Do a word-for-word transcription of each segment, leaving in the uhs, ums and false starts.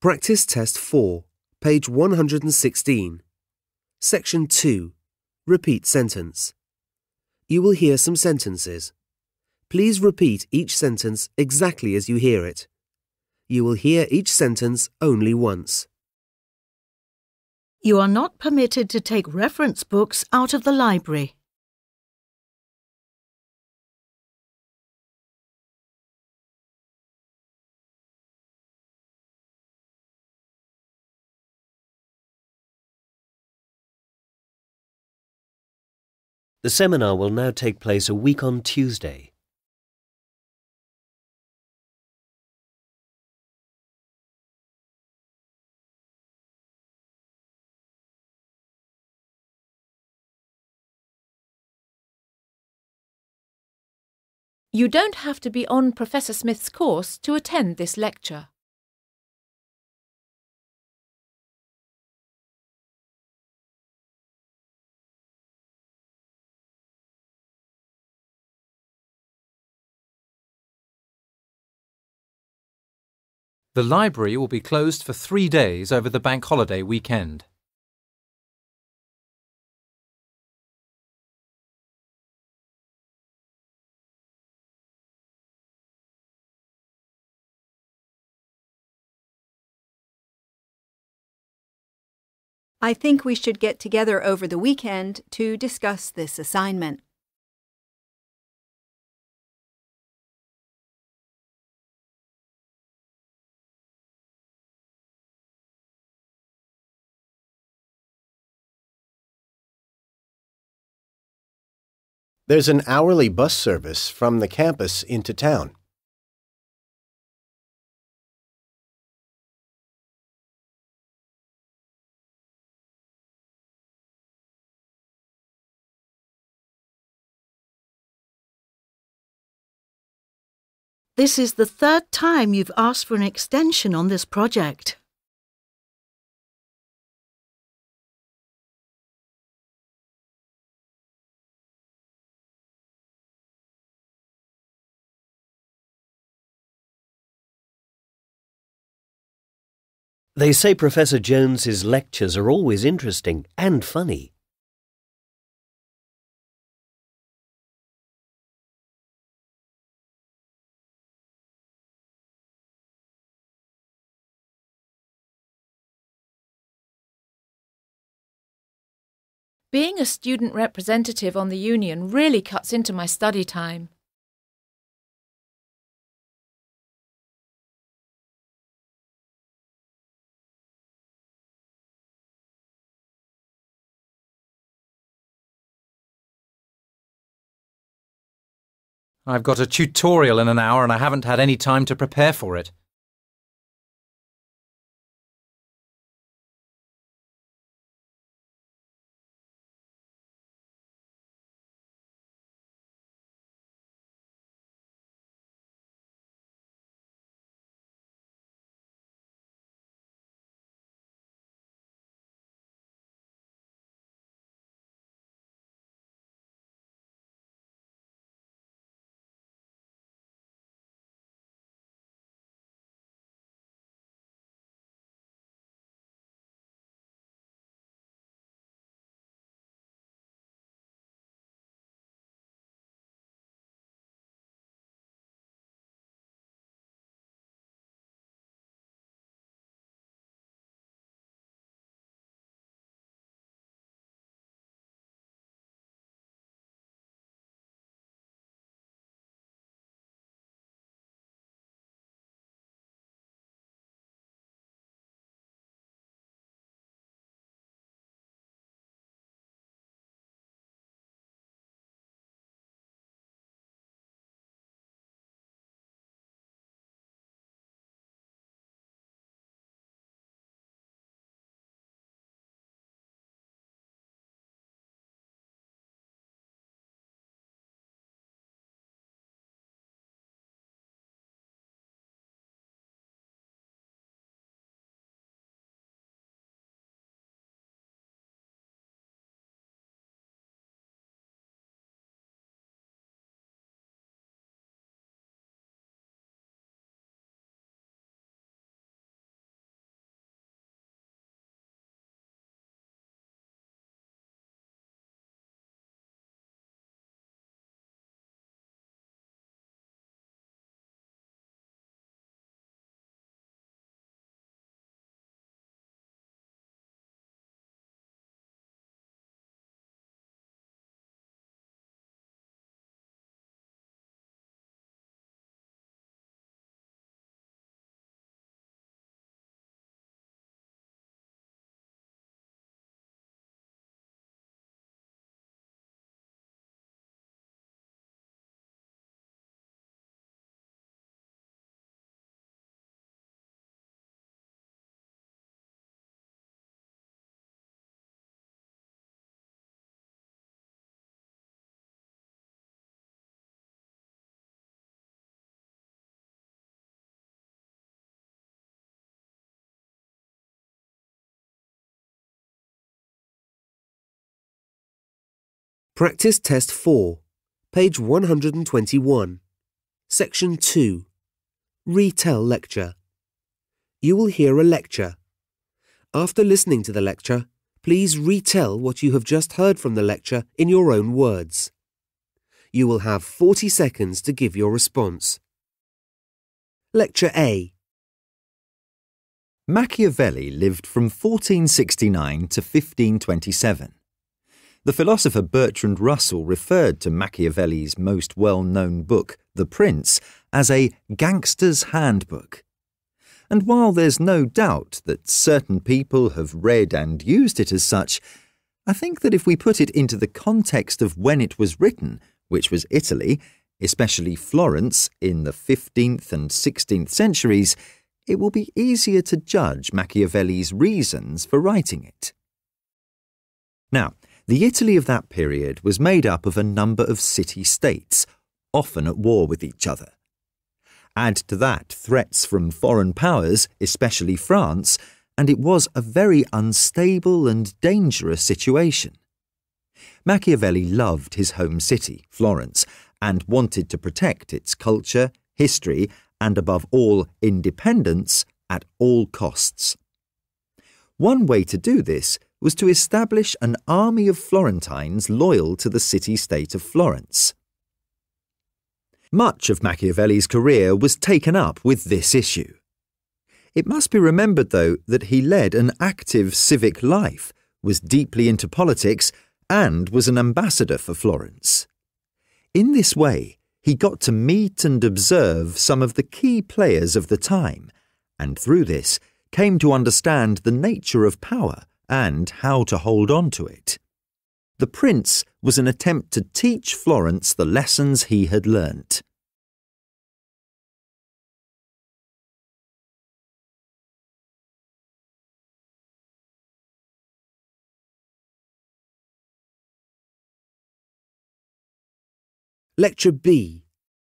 Practice Test four, page one hundred sixteen. Section two. Repeat sentence. You will hear some sentences. Please repeat each sentence exactly as you hear it. You will hear each sentence only once. You are not permitted to take reference books out of the library. The seminar will now take place a week on Tuesday. You don't have to be on Professor Smith's course to attend this lecture. The library will be closed for three days over the bank holiday weekend. I think we should get together over the weekend to discuss this assignment. There's an hourly bus service from the campus into town. This is the third time you've asked for an extension on this project. They say Professor Jones's lectures are always interesting and funny. Being a student representative on the union really cuts into my study time. I've got a tutorial in an hour and I haven't had any time to prepare for it. Practice Test four, page one hundred twenty-one, Section two. Retell lecture. You will hear a lecture. After listening to the lecture, please retell what you have just heard from the lecture in your own words. You will have forty seconds to give your response. Lecture A. Machiavelli lived from fourteen sixty-nine to fifteen twenty-seven. The philosopher Bertrand Russell referred to Machiavelli's most well-known book, The Prince, as a gangster's handbook. And while there's no doubt that certain people have read and used it as such, I think that if we put it into the context of when it was written, which was Italy, especially Florence, in the fifteenth and sixteenth centuries, it will be easier to judge Machiavelli's reasons for writing it. Now, the Italy of that period was made up of a number of city-states, often at war with each other. Add to that threats from foreign powers, especially France, and it was a very unstable and dangerous situation. Machiavelli loved his home city, Florence, and wanted to protect its culture, history, and above all, independence at all costs. One way to do this was to establish an army of Florentines loyal to the city-state of Florence. Much of Machiavelli's career was taken up with this issue. It must be remembered, though, that he led an active civic life, was deeply into politics, and was an ambassador for Florence. In this way, he got to meet and observe some of the key players of the time, and through this came to understand the nature of power and how to hold on to it. The Prince was an attempt to teach Florence the lessons he had learnt. Lecture B.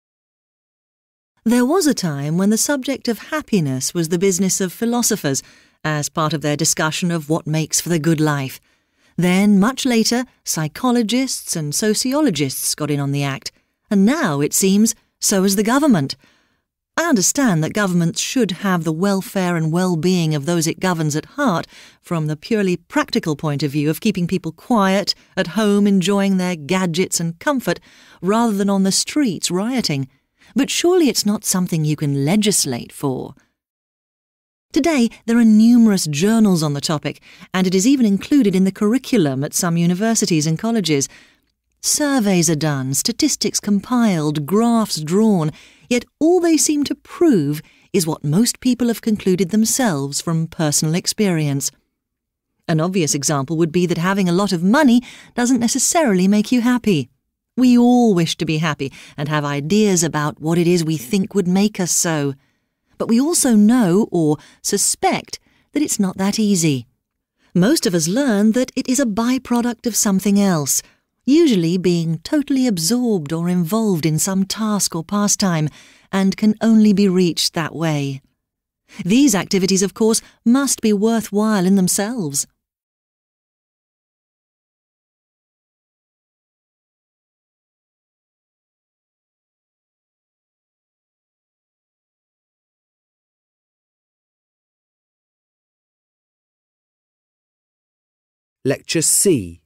There was a time when the subject of happiness was the business of philosophers, as part of their discussion of what makes for the good life. Then, much later, psychologists and sociologists got in on the act, and now, it seems, so has the government. I understand that governments should have the welfare and well-being of those it governs at heart, from the purely practical point of view of keeping people quiet, at home enjoying their gadgets and comfort, rather than on the streets rioting. But surely it's not something you can legislate for. Today, there are numerous journals on the topic, and it is even included in the curriculum at some universities and colleges. Surveys are done, statistics compiled, graphs drawn, yet all they seem to prove is what most people have concluded themselves from personal experience. An obvious example would be that having a lot of money doesn't necessarily make you happy. We all wish to be happy and have ideas about what it is we think would make us so. But we also know or suspect that it's not that easy. Most of us learn that it is a byproduct of something else, usually being totally absorbed or involved in some task or pastime, and can only be reached that way. These activities, of course, must be worthwhile in themselves. Lecture C.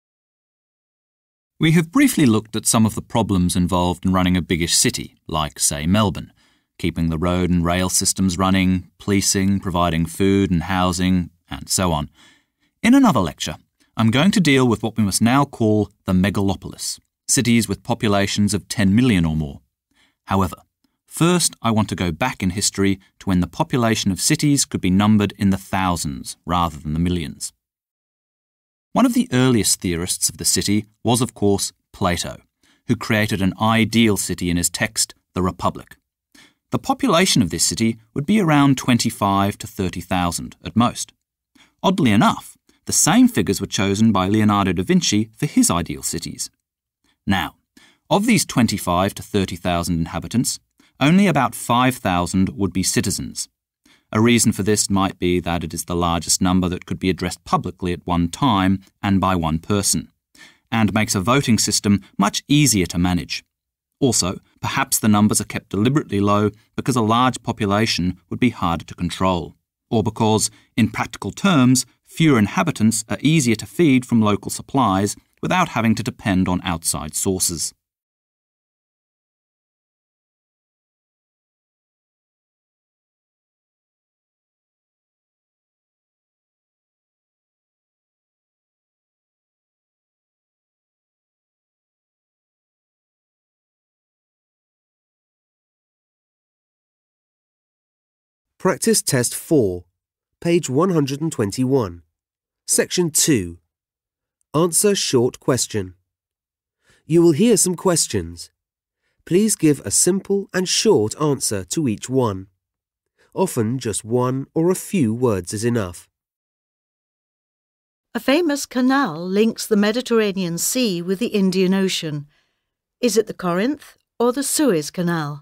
We have briefly looked at some of the problems involved in running a biggish city, like, say, Melbourne, keeping the road and rail systems running, policing, providing food and housing, and so on. In another lecture, I'm going to deal with what we must now call the megalopolis, cities with populations of ten million or more. However, first I want to go back in history to when the population of cities could be numbered in the thousands rather than the millions. One of the earliest theorists of the city was, of course, Plato, who created an ideal city in his text, The Republic. The population of this city would be around twenty-five to thirty thousand at most. Oddly enough, the same figures were chosen by Leonardo da Vinci for his ideal cities. Now, of these twenty-five to thirty thousand inhabitants, only about five thousand would be citizens. A reason for this might be that it is the largest number that could be addressed publicly at one time and by one person, and makes a voting system much easier to manage. Also, perhaps the numbers are kept deliberately low because a large population would be harder to control, or because, in practical terms, fewer inhabitants are easier to feed from local supplies without having to depend on outside sources. Practice Test four, page one hundred twenty-one. Section two. Answer short question. You will hear some questions. Please give a simple and short answer to each one. Often just one or a few words is enough. A famous canal links the Mediterranean Sea with the Indian Ocean. Is it the Corinth or the Suez Canal?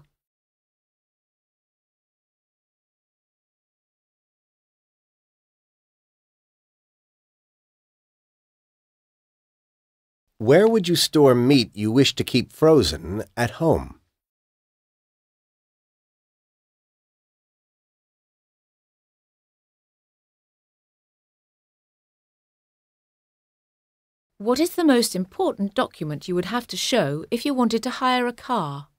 Where would you store meat you wish to keep frozen at home? What is the most important document you would have to show if you wanted to hire a car?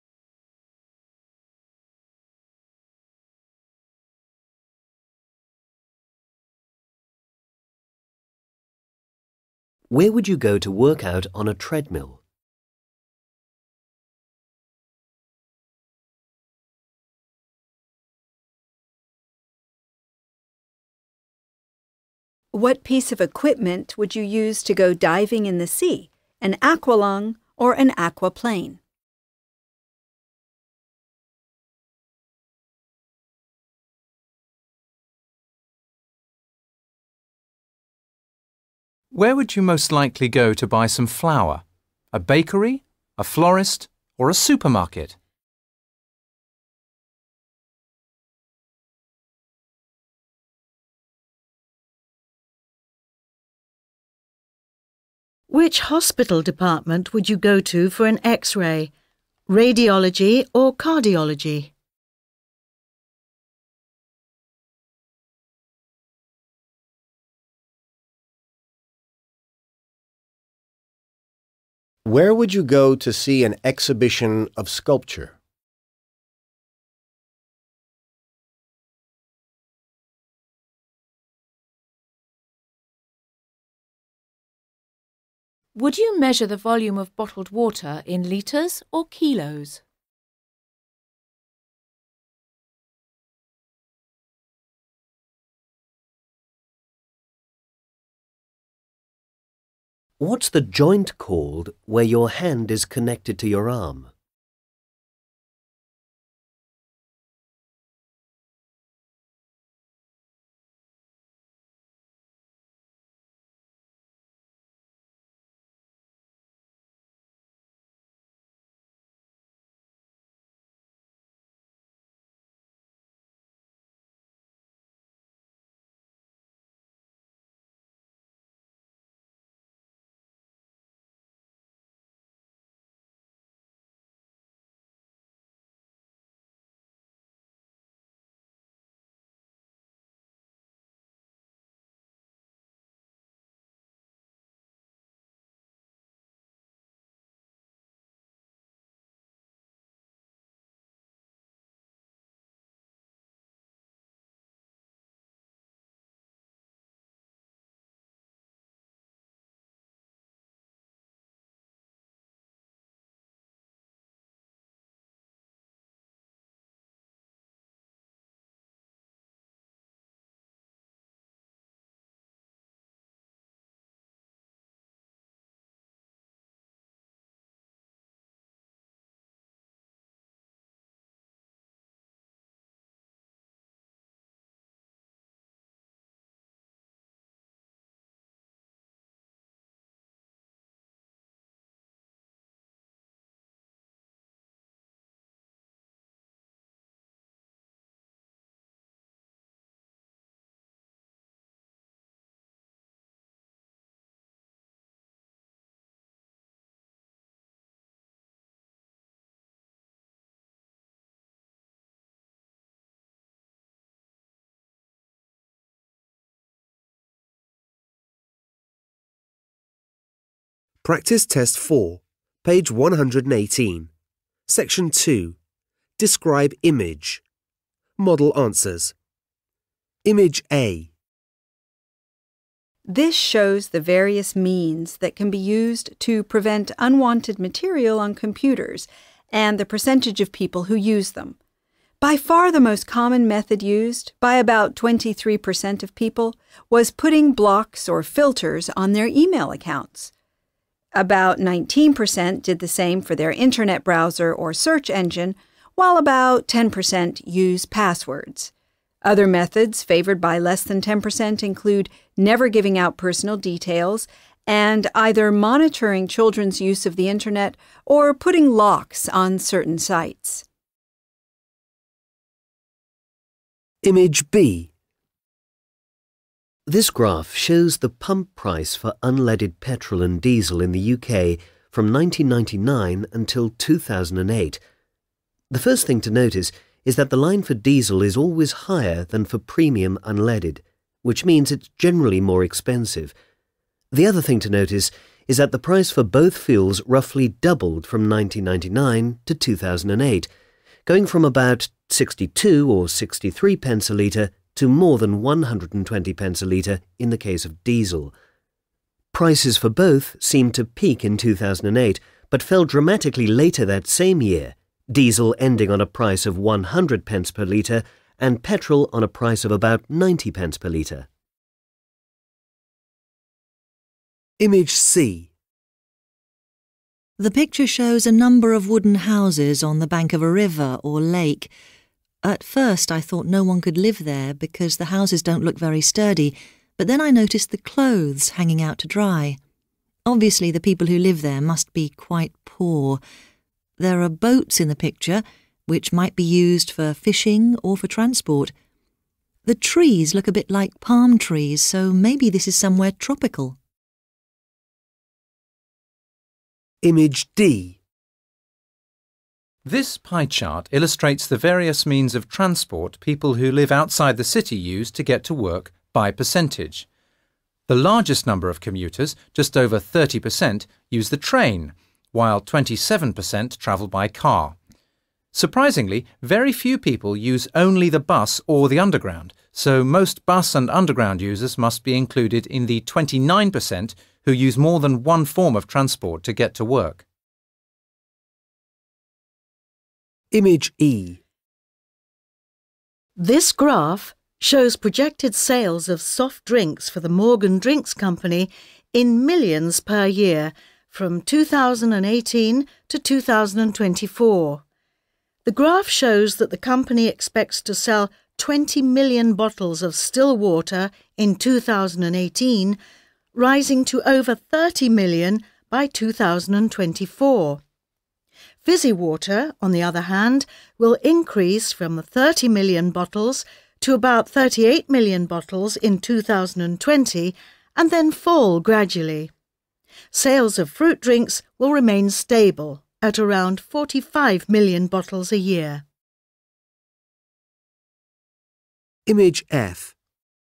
Where would you go to work out on a treadmill? What piece of equipment would you use to go diving in the sea, an aqualung or an aquaplane? Where would you most likely go to buy some flour? A bakery, a florist, or a supermarket? Which hospital department would you go to for an X-ray, radiology or cardiology? Where would you go to see an exhibition of sculpture? Would you measure the volume of bottled water in litres or kilos? What's the joint called where your hand is connected to your arm? Practice Test four, page one hundred eighteen. Section two. Describe image. Model answers. Image A. This shows the various means that can be used to prevent unwanted material on computers and the percentage of people who use them. By far the most common method used, by about twenty-three percent of people, was putting blocks or filters on their email accounts. About nineteen percent did the same for their internet browser or search engine, while about ten percent use passwords. Other methods favored by less than ten percent include never giving out personal details and either monitoring children's use of the internet or putting locks on certain sites. Image B. This graph shows the pump price for unleaded petrol and diesel in the U K from nineteen ninety-nine until two thousand eight. The first thing to notice is that the line for diesel is always higher than for premium unleaded, which means it's generally more expensive. The other thing to notice is that the price for both fuels roughly doubled from nineteen ninety-nine to two thousand eight, going from about sixty-two or sixty-three pence a litre to more than one hundred twenty pence a litre in the case of diesel. Prices for both seemed to peak in two thousand eight, but fell dramatically later that same year, diesel ending on a price of one hundred pence per litre and petrol on a price of about ninety pence per litre. Image C. The picture shows a number of wooden houses on the bank of a river or lake. At first I thought no one could live there because the houses don't look very sturdy, but then I noticed the clothes hanging out to dry. Obviously the people who live there must be quite poor. There are boats in the picture, which might be used for fishing or for transport. The trees look a bit like palm trees, so maybe this is somewhere tropical. Image D. This pie chart illustrates the various means of transport people who live outside the city use to get to work by percentage. The largest number of commuters, just over thirty percent, use the train, while twenty-seven percent travel by car. Surprisingly, very few people use only the bus or the underground, so most bus and underground users must be included in the twenty-nine percent who use more than one form of transport to get to work. Image E. This graph shows projected sales of soft drinks for the Morgan Drinks Company in millions per year from two thousand eighteen to two thousand twenty-four. The graph shows that the company expects to sell twenty million bottles of still water in two thousand eighteen, rising to over thirty million by two thousand twenty-four. Fizzy water, on the other hand, will increase from thirty million bottles to about thirty-eight million bottles in two thousand twenty and then fall gradually. Sales of fruit drinks will remain stable at around forty-five million bottles a year. Image F.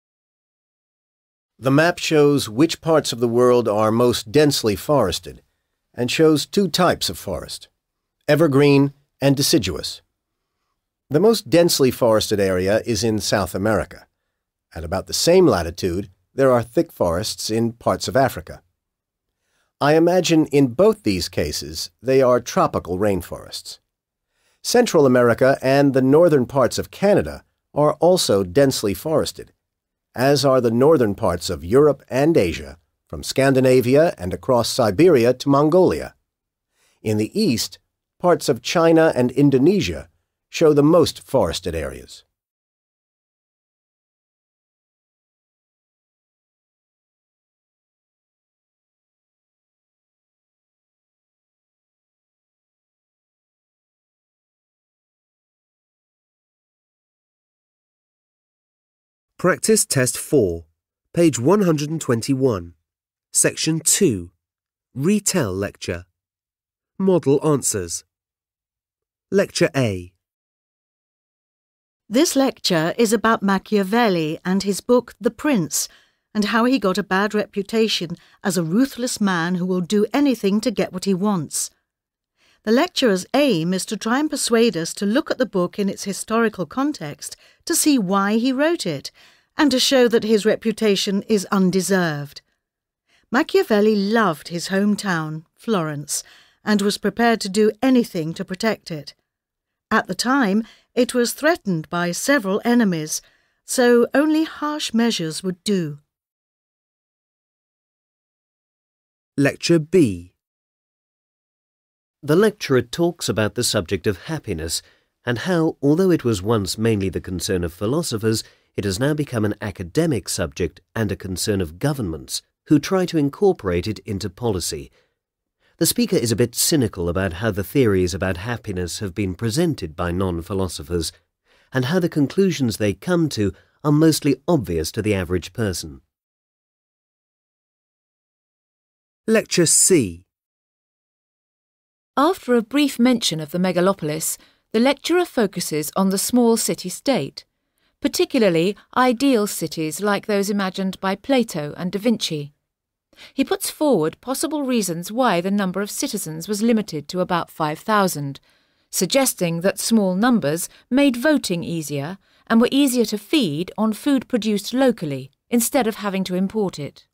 The map shows which parts of the world are most densely forested and shows two types of forest: evergreen and deciduous. The most densely forested area is in South America. At about the same latitude, there are thick forests in parts of Africa. I imagine in both these cases they are tropical rainforests. Central America and the northern parts of Canada are also densely forested, as are the northern parts of Europe and Asia, from Scandinavia and across Siberia to Mongolia. In the east, parts of China and Indonesia show the most forested areas. Practice Test four, page one hundred twenty-one. Section two. Retell lecture. Model answers. Lecture A. This lecture is about Machiavelli and his book The Prince, and how he got a bad reputation as a ruthless man who will do anything to get what he wants. The lecturer's aim is to try and persuade us to look at the book in its historical context to see why he wrote it, and to show that his reputation is undeserved. Machiavelli loved his hometown, Florence, and was prepared to do anything to protect it. At the time, it was threatened by several enemies, so only harsh measures would do. Lecture B. The lecturer talks about the subject of happiness and how, although it was once mainly the concern of philosophers, it has now become an academic subject and a concern of governments who try to incorporate it into policy. The speaker is a bit cynical about how the theories about happiness have been presented by non-philosophers, and how the conclusions they come to are mostly obvious to the average person. Lecture C. After a brief mention of the megalopolis, the lecturer focuses on the small city-state, particularly ideal cities like those imagined by Plato and Da Vinci. He puts forward possible reasons why the number of citizens was limited to about five thousand, suggesting that small numbers made voting easier and were easier to feed on food produced locally instead of having to import it.